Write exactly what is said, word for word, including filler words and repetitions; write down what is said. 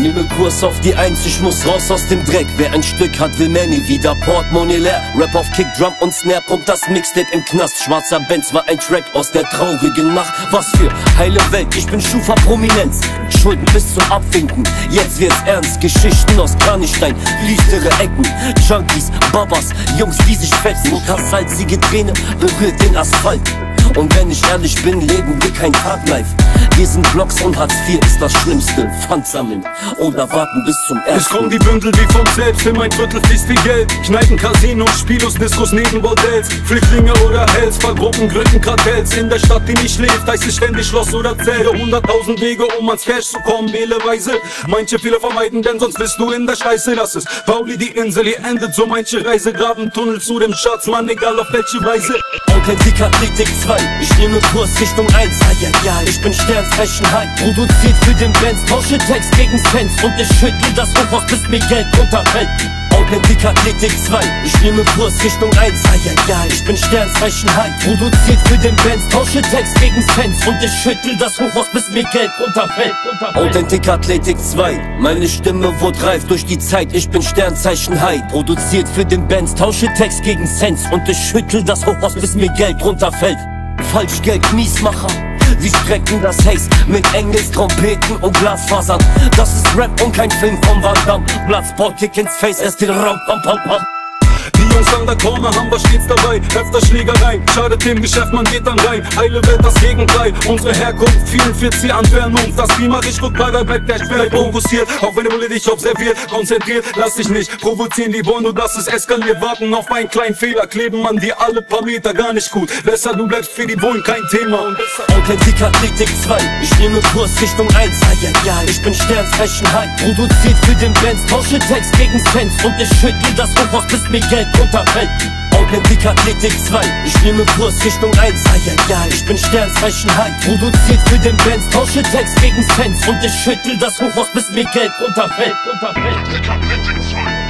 Nehme Kurs auf die Eins, ich muss raus aus dem Dreck. Wer ein Stück hat, will mehr nie wieder. Portemonnaie leer, Rap auf Kick, Drum und Snare, pumpt das Mixtape im Knast. Schwarzer Benz war ein Track aus der traurigen Nacht. Was für heile Welt, ich bin Schufa Prominenz. Schulden bis zum Abwinken, jetzt wird's ernst. Geschichten aus Kranichstein, düstere Ecken. Junkies, Babas, Jungs, die sich fetzen. Salzige Träne berührt den Asphalt. Und wenn ich ehrlich bin, leben wir kein Parklife. Wir sind Blocks und Hartz vier ist das Schlimmste. Pfand sammeln oder warten bis zum ersten. Es kommen die Bündel wie von selbst, in mein Viertel fließt viel Geld. Kneipen, Casinos, Spielos, Diskos, neben Bordells. Flüchtlinge oder Hells, Vergruppen, gründen Kartells. In der Stadt, die nicht schläft, heißt es ständig Schloss oder Zelt. Hunderttausend Wege, um ans Cash zu kommen, wähleweise. Manche Fehler vermeiden, denn sonst bist du in der Scheiße. Lass es, Pauli, die Insel, hier endet so manche Reise. Graben Tunnel zu dem Schatz, Mann, egal auf welche Weise. Authentik Athletik zwei, ich nehme Kurs Richtung eins. Ayayay, ich bin Sternzeichen High. Produziert für den Bands, tausche Text gegen Cents. Und ich schüttel das Hochhaus, bis mir Geld runterfällt. Authentik Athletik zwei, ich nehme Kurs Richtung eins. Ayayay, ich bin Sternzeichen High. Produziert für den Bands, tausche Text gegen Cents. Und ich schüttel das Hochhaus, bis mir Geld runterfällt. Authentik Athletik zwei, meine Stimme wurde reif durch die Zeit. Ich bin Sternzeichen High. Produziert für den Bands, tausche Text gegen Cents. Und ich schüttel das Hochhaus, bis mir Geld runterfällt. Falschgeld, Miesmacher, wir strecken das Haze mit Engels, Trompeten und Glasfasern. Das ist Rap und kein Film von Van Damme. Bloodsport, Kick ins Face, erst den Raum, pam, pam, pam. Die Jungs an der Corner haben was stets dabei. Öfter Schlägereien, schadet dem Geschäft, man geht dann rein. Heile Welt, das Gegenteil, unsere Herkunft, vierundvierzig an Vernunft. Das Klima dich gut bei der Black Dash, vielleicht fokussiert. Auch wenn der Bulle dich observiert, konzentriert, lass dich nicht provozieren. Die wollen nur, dass es eskaliert, warten auf einen kleinen Fehler. Kleben an dir alle paar Meter, gar nicht gut. Besser du bleibst für die Bullen kein Thema. Und Authentik Athletik zwei, ich nehme Kurs Richtung eins. Ayayay, ich bin Sternzeichen High. Produziert für den Bands, tausche Text gegen Cents. Und ich schüttel das Hochhaus, bis mir Geld runterfällt. Authentik Athletik zwei, ich nehme Kurs Richtung eins. Ayayay, ich bin Sternzeichen High. Produziert für den Bands, tausche Text gegen Cents. Und ich schüttel das Hochhaus, bis mir Geld runterfällt. runterfällt.